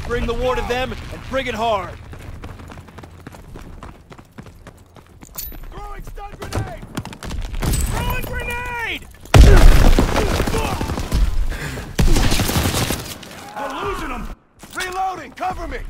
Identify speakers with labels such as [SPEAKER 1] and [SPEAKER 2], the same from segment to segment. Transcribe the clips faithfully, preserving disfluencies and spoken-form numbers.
[SPEAKER 1] Bring the war to them and bring it hard.
[SPEAKER 2] Throwing stun grenade! Throwing grenade! We're losing them! Reloading! Cover me!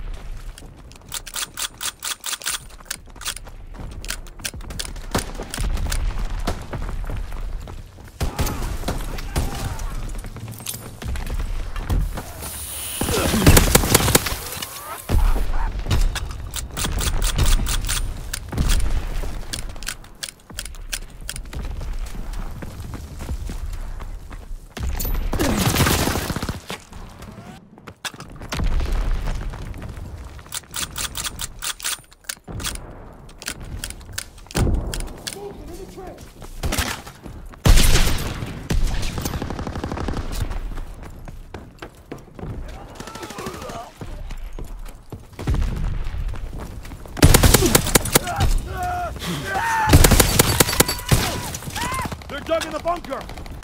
[SPEAKER 2] They're dug in the bunker!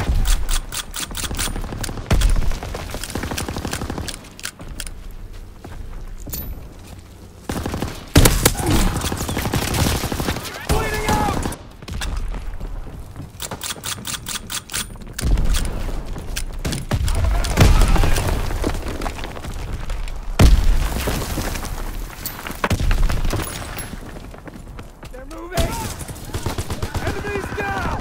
[SPEAKER 2] Bleeding out! They're moving! Enemies down!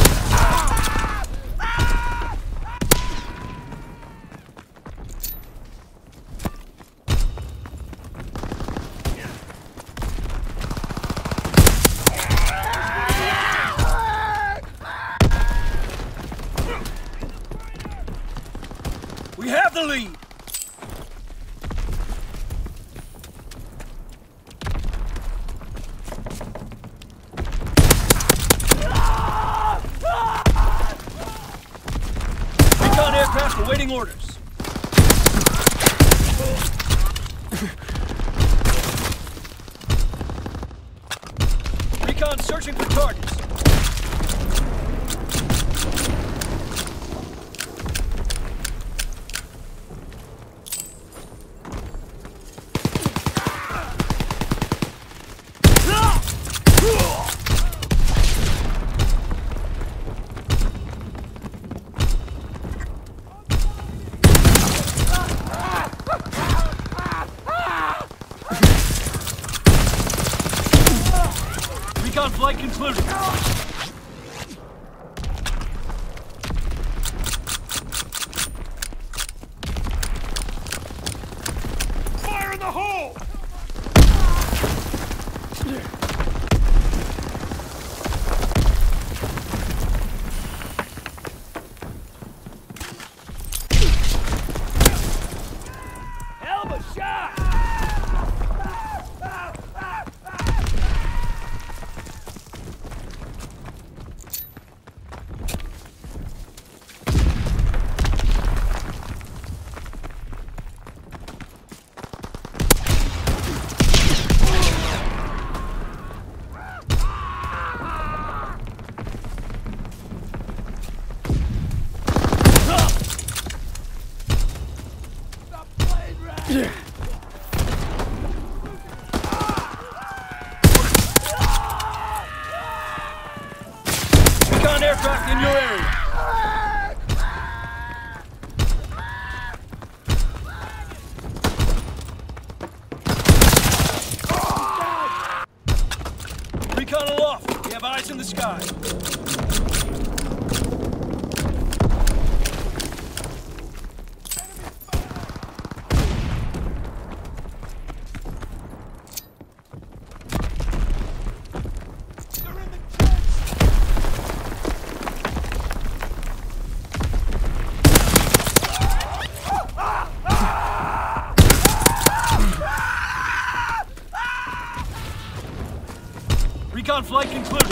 [SPEAKER 1] We have the lead! Recon aircraft awaiting orders. Recon searching for targets. Recon flight concluded.
[SPEAKER 2] Fire in the hole! Hell of a shot!
[SPEAKER 1] Recon aircraft in your area. Recon aloft. We have eyes in the sky. Recon flight concluded.